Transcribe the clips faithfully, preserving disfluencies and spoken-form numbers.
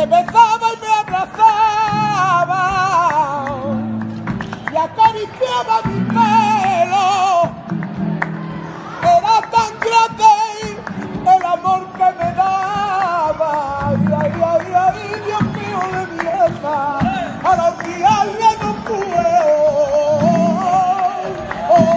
besaba y me abrazaba y acariciaba mi pelo. Era tan grande el amor que me daba. Ay, ay, ay, ay, Dios mío de mi alma, para olvidarle no puedo. Oh, oh, oh.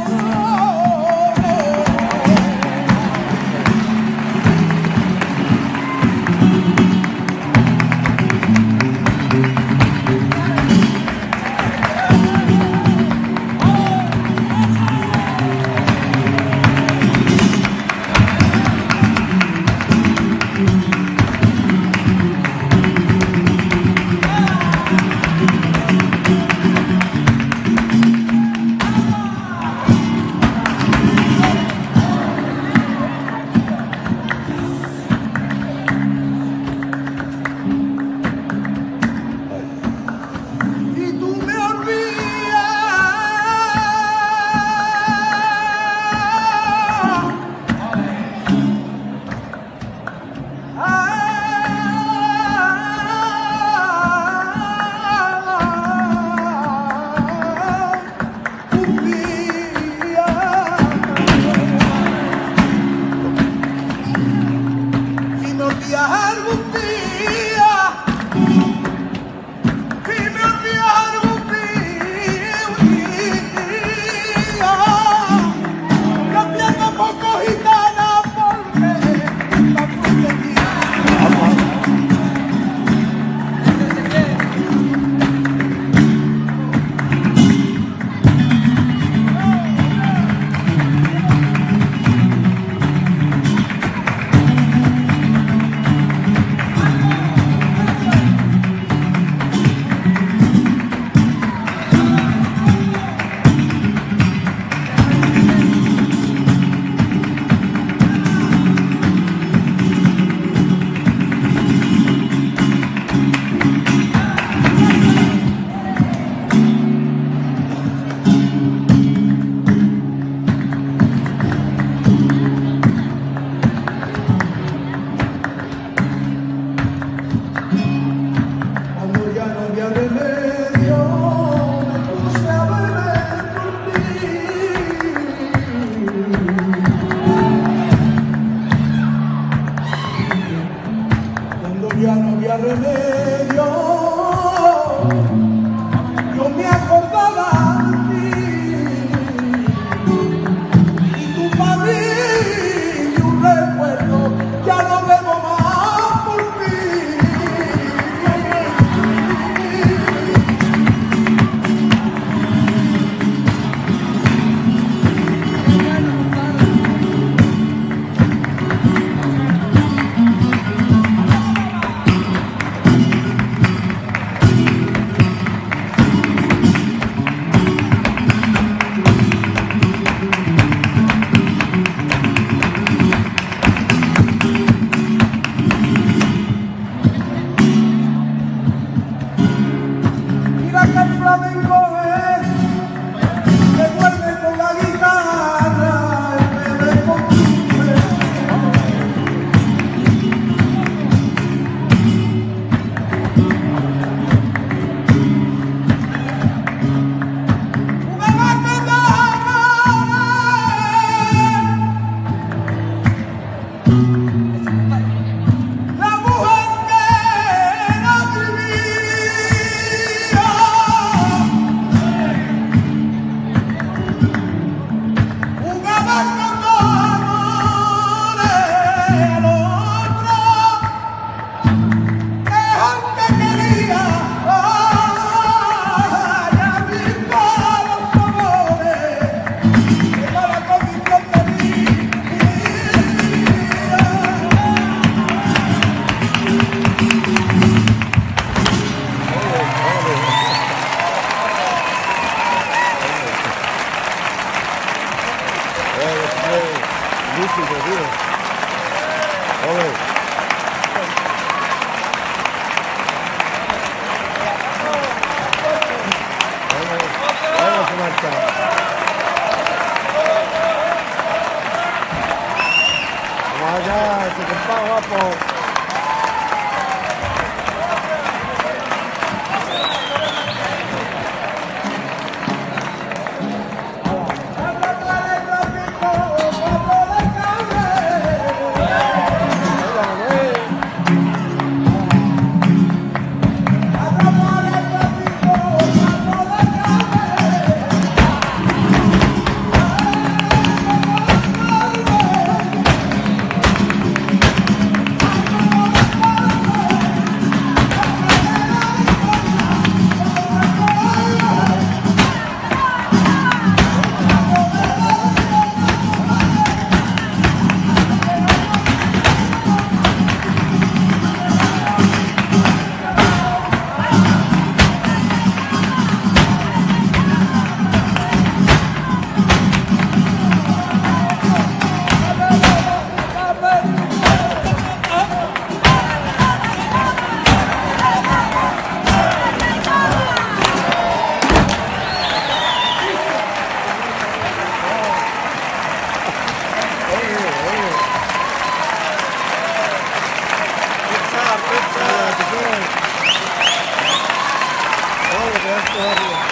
Ya no había remedio, yo me acordaba de ti, y tú para mí un recuerdo, ya no bebo más por ti. Mira que el flamenco es, que duerme con la guitarra y me desconstruye. Una bacana, la mujer que era mi vida. Jugaba con los amores, el otro es el que quería. Ay, a mí todos los amores, que no la condición de mi vida. Música, tío. Ole. Vamos a marchar. Vamos allá, ese compa guapo. Esto arriba.